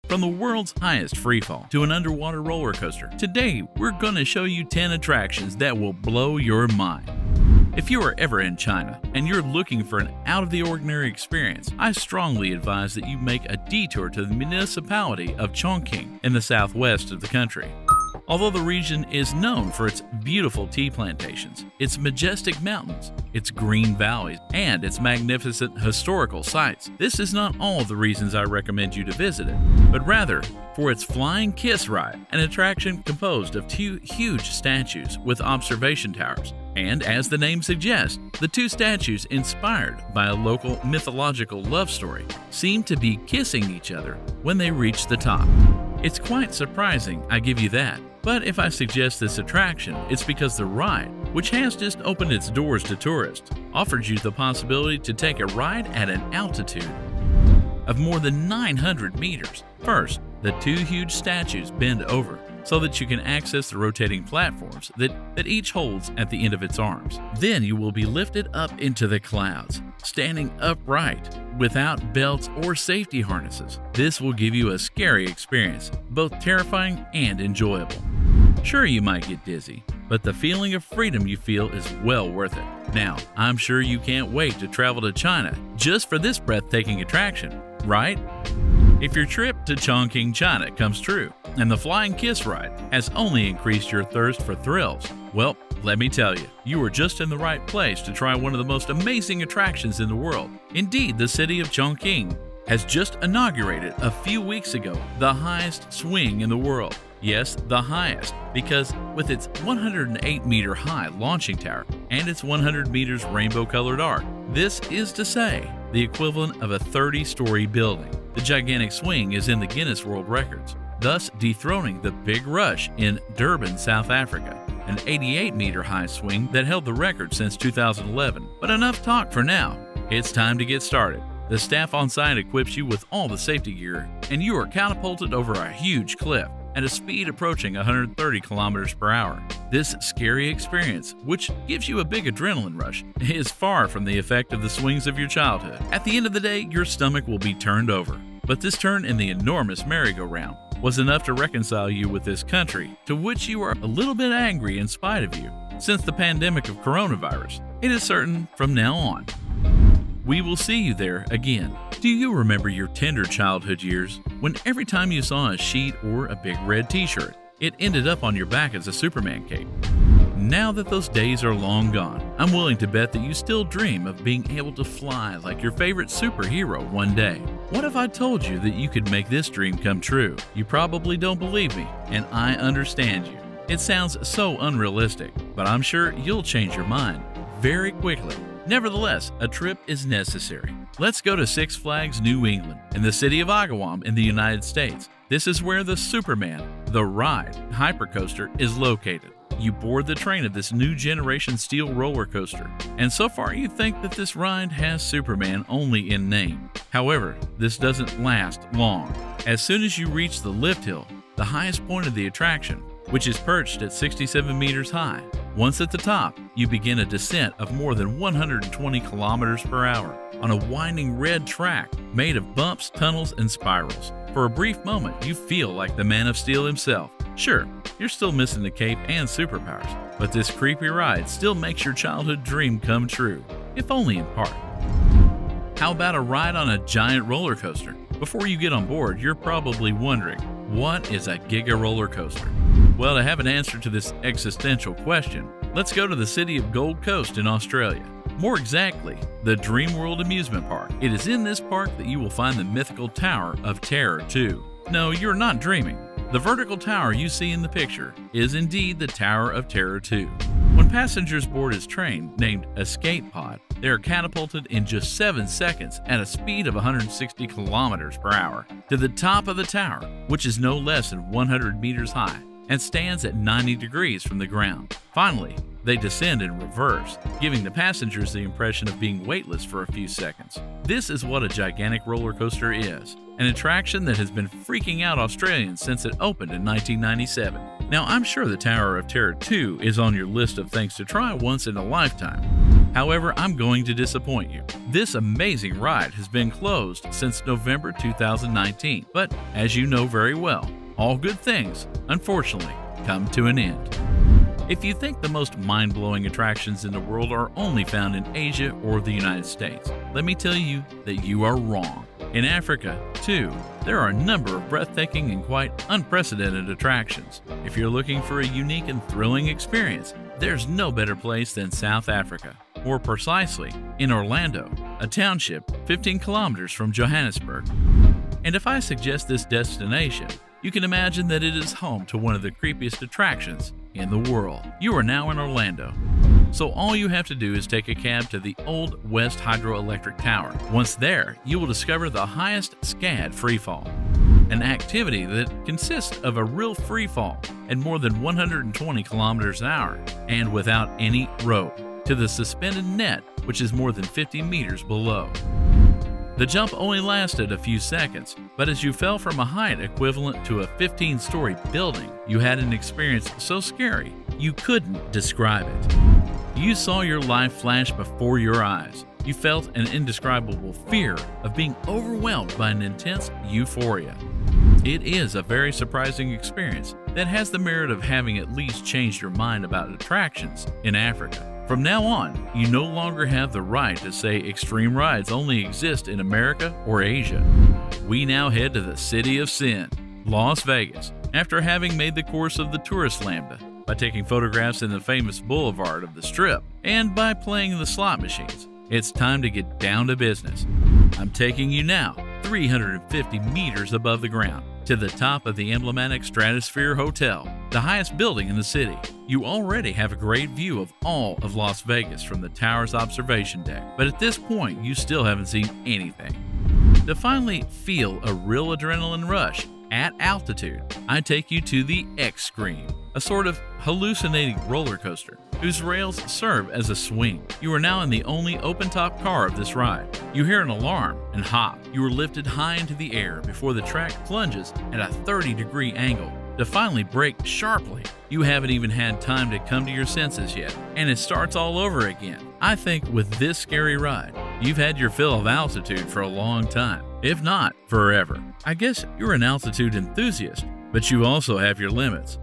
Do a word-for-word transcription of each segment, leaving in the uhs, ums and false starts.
From the world's highest freefall to an underwater roller coaster, today we're going to show you ten attractions that will blow your mind. If you are ever in China and you're looking for an out-of-the-ordinary experience, I strongly advise that you make a detour to the municipality of Chongqing in the southwest of the country. Although the region is known for its beautiful tea plantations, its majestic mountains, its green valleys, and its magnificent historical sites, this is not all the reasons I recommend you to visit it, but rather for its Flying Kiss Ride, an attraction composed of two huge statues with observation towers. And as the name suggests, the two statues, inspired by a local mythological love story, seem to be kissing each other when they reach the top. It's quite surprising, I give you that. But if I suggest this attraction, it's because the ride, which has just opened its doors to tourists, offers you the possibility to take a ride at an altitude of more than nine hundred meters. First, the two huge statues bend over so that you can access the rotating platforms that, that each holds at the end of its arms. Then you will be lifted up into the clouds, standing upright without belts or safety harnesses. This will give you a scary experience, both terrifying and enjoyable. Sure, you might get dizzy, but the feeling of freedom you feel is well worth it. Now, I'm sure you can't wait to travel to China just for this breathtaking attraction, right? If your trip to Chongqing, China comes true, and the Flying Kiss Ride has only increased your thirst for thrills, well, let me tell you, you are just in the right place to try one of the most amazing attractions in the world. Indeed, the city of Chongqing has just inaugurated a few weeks ago the highest swing in the world. Yes, the highest, because with its one hundred eight meter high launching tower and its one hundred meters rainbow-colored arc, this is to say the equivalent of a thirty story building. The gigantic swing is in the Guinness World Records, thus dethroning the Big Rush in Durban, South Africa, an eighty-eight meter high swing that held the record since two thousand eleven. But enough talk for now. It's time to get started. The staff on site equips you with all the safety gear, and you are catapulted over a huge cliff at a speed approaching one hundred thirty kilometers per hour. This scary experience, which gives you a big adrenaline rush, is far from the effect of the swings of your childhood. At the end of the day, your stomach will be turned over. But this turn in the enormous merry-go-round was enough to reconcile you with this country, to which you are a little bit angry in spite of you. Since the pandemic of coronavirus, it is certain from now on we will see you there again. Do you remember your tender childhood years when every time you saw a sheet or a big red t-shirt, it ended up on your back as a Superman cape? Now that those days are long gone, I'm willing to bet that you still dream of being able to fly like your favorite superhero one day. What if I told you that you could make this dream come true? You probably don't believe me, and I understand you. It sounds so unrealistic, but I'm sure you'll change your mind very quickly. Nevertheless, a trip is necessary. Let's go to Six Flags New England in the city of Agawam in the United States. This is where the Superman, the Ride hypercoaster is located. You board the train of this new generation steel roller coaster, and so far you think that this ride has Superman only in name. However, this doesn't last long. As soon as you reach the lift hill, the highest point of the attraction, which is perched at sixty-seven meters high, once at the top, you begin a descent of more than one hundred twenty kilometers per hour on a winding red track made of bumps, tunnels, and spirals. For a brief moment, you feel like the Man of Steel himself. Sure, you're still missing the cape and superpowers, but this creepy ride still makes your childhood dream come true, if only in part. How about a ride on a giant roller coaster? Before you get on board, you're probably wondering, what is a Giga roller coaster? Well, to have an answer to this existential question, let's go to the city of Gold Coast in Australia. More exactly, the Dreamworld Amusement Park. It is in this park that you will find the mythical Tower of Terror two. No, you're not dreaming. The vertical tower you see in the picture is indeed the Tower of Terror two. When passengers board his train, named Escape Pod, they are catapulted in just seven seconds at a speed of one hundred sixty kilometers per hour to the top of the tower, which is no less than one hundred meters high and stands at ninety degrees from the ground. Finally, they descend in reverse, giving the passengers the impression of being weightless for a few seconds. This is what a gigantic roller coaster is, an attraction that has been freaking out Australians since it opened in nineteen ninety-seven. Now, I'm sure the Tower of Terror two is on your list of things to try once in a lifetime. However, I'm going to disappoint you. This amazing ride has been closed since November two thousand nineteen, but as you know very well, all good things, unfortunately, come to an end. If you think the most mind-blowing attractions in the world are only found in Asia or the United States, let me tell you that you are wrong. In Africa, too, there are a number of breathtaking and quite unprecedented attractions. If you're looking for a unique and thrilling experience, there's no better place than South Africa. More precisely, in Orlando, a township fifteen kilometers from Johannesburg. And if I suggest this destination, you can imagine that it is home to one of the creepiest attractions in the world. You are now in Orlando. So all you have to do is take a cab to the Old West Hydroelectric Tower. Once there, you will discover the highest SCAD freefall, an activity that consists of a real freefall at more than one hundred twenty kilometers an hour and without any rope to the suspended net, which is more than fifty meters below. The jump only lasted a few seconds, but as you fell from a height equivalent to a fifteen-story building, you had an experience so scary you couldn't describe it. You saw your life flash before your eyes. You felt an indescribable fear of being overwhelmed by an intense euphoria. It is a very surprising experience that has the merit of having at least changed your mind about attractions in Africa. From now on, you no longer have the right to say extreme rides only exist in America or Asia. We now head to the City of Sin, Las Vegas, after having made the course of the tourist lambda by taking photographs in the famous boulevard of the Strip and by playing the slot machines. It's time to get down to business. I'm taking you now three hundred fifty meters above the ground to the top of the emblematic Stratosphere Hotel, the highest building in the city. You already have a great view of all of Las Vegas from the tower's observation deck, but at this point you still haven't seen anything. To finally feel a real adrenaline rush at altitude, I take you to the X-Scream, a sort of hallucinating roller coaster whose rails serve as a swing. You are now in the only open-top car of this ride. You hear an alarm and hop. You are lifted high into the air before the track plunges at a thirty degree angle to finally brake sharply. You haven't even had time to come to your senses yet, and it starts all over again. I think with this scary ride, you've had your fill of altitude for a long time, if not forever. I guess you're an altitude enthusiast, but you also have your limits.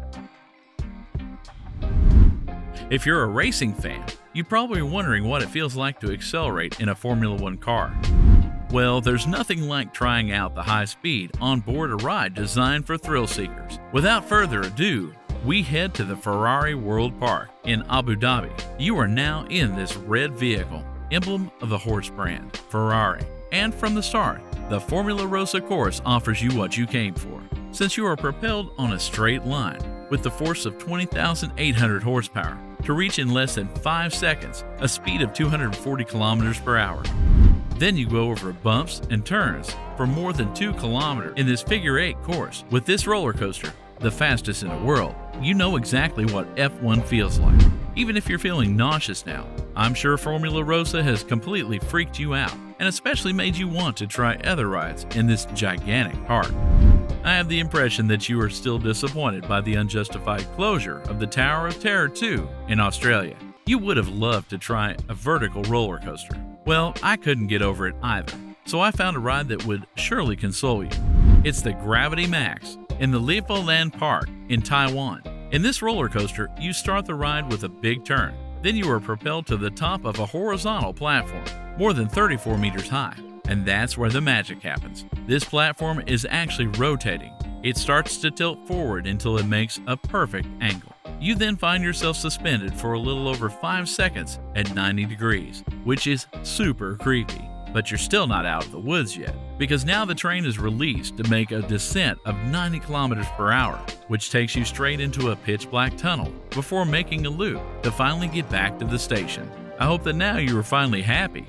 If you're a racing fan, you're probably wondering what it feels like to accelerate in a Formula One car. Well, there's nothing like trying out the high speed on board a ride designed for thrill seekers. Without further ado, we head to the Ferrari World Park in Abu Dhabi. You are now in this red vehicle, emblem of the horse brand, Ferrari. And from the start, the Formula Rossa course offers you what you came for, since you are propelled on a straight line with the force of twenty thousand eight hundred horsepower to reach in less than five seconds a speed of two hundred forty kilometers per hour. Then you go over bumps and turns for more than two kilometers in this figure eight course. With this roller coaster, the fastest in the world, you know exactly what F one feels like. Even if you're feeling nauseous now, I'm sure Formula Rossa has completely freaked you out and especially made you want to try other rides in this gigantic park. I have the impression that you are still disappointed by the unjustified closure of the Tower of Terror two in Australia. You would have loved to try a vertical roller coaster. Well, I couldn't get over it either, so I found a ride that would surely console you. It's the Gravity Max in the Legoland Park in Taiwan. In this roller coaster, you start the ride with a big turn. Then you are propelled to the top of a horizontal platform, more than thirty-four meters high. And that's where the magic happens. This platform is actually rotating. It starts to tilt forward until it makes a perfect angle. You then find yourself suspended for a little over five seconds at ninety degrees, which is super creepy. But you're still not out of the woods yet, because now the train is released to make a descent of ninety kilometers per hour, which takes you straight into a pitch black tunnel before making a loop to finally get back to the station. I hope that now you are finally happy.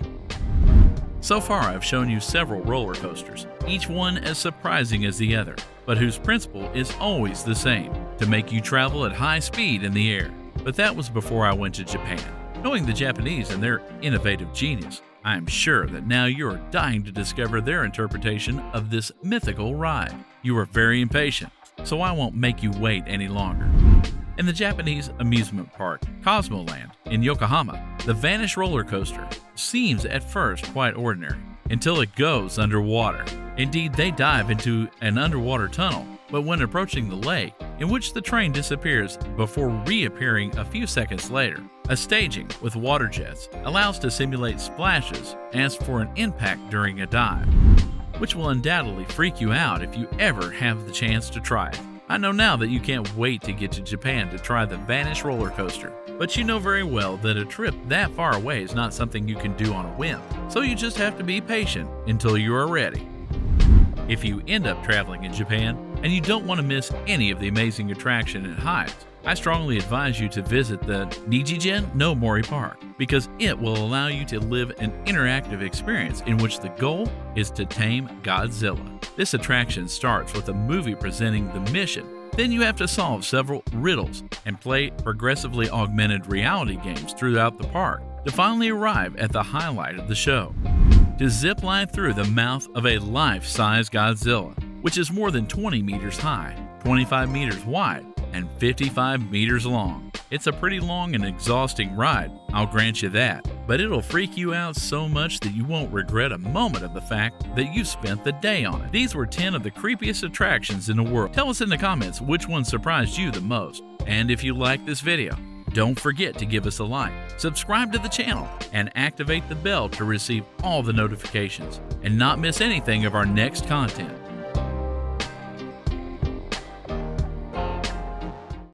So far, I've shown you several roller coasters, each one as surprising as the other, but whose principle is always the same, to make you travel at high speed in the air. But that was before I went to Japan. Knowing the Japanese and their innovative genius, I am sure that now you are dying to discover their interpretation of this mythical ride. You are very impatient, so I won't make you wait any longer. In the Japanese amusement park Cosmoland in Yokohama, the Vanish roller coaster seems at first quite ordinary until it goes underwater. Indeed, they dive into an underwater tunnel, but when approaching the lake, in which the train disappears before reappearing a few seconds later, a staging with water jets allows to simulate splashes as for an impact during a dive, which will undoubtedly freak you out if you ever have the chance to try it. I know now that you can't wait to get to Japan to try the Vanish roller coaster, but you know very well that a trip that far away is not something you can do on a whim, so you just have to be patient until you are ready. If you end up traveling in Japan and you don't want to miss any of the amazing attraction it hides, I strongly advise you to visit the Nijigen no Mori Park because it will allow you to live an interactive experience in which the goal is to tame Godzilla. This attraction starts with a movie presenting the mission. Then you have to solve several riddles and play progressively augmented reality games throughout the park to finally arrive at the highlight of the show, to zip line through the mouth of a life-size Godzilla, which is more than twenty meters high, twenty-five meters wide, and fifty-five meters long. It's a pretty long and exhausting ride, I'll grant you that, but it'll freak you out so much that you won't regret a moment of the fact that you spent the day on it. These were ten of the creepiest attractions in the world. Tell us in the comments which one surprised you the most. And if you like this video, don't forget to give us a like, subscribe to the channel, and activate the bell to receive all the notifications and not miss anything of our next content.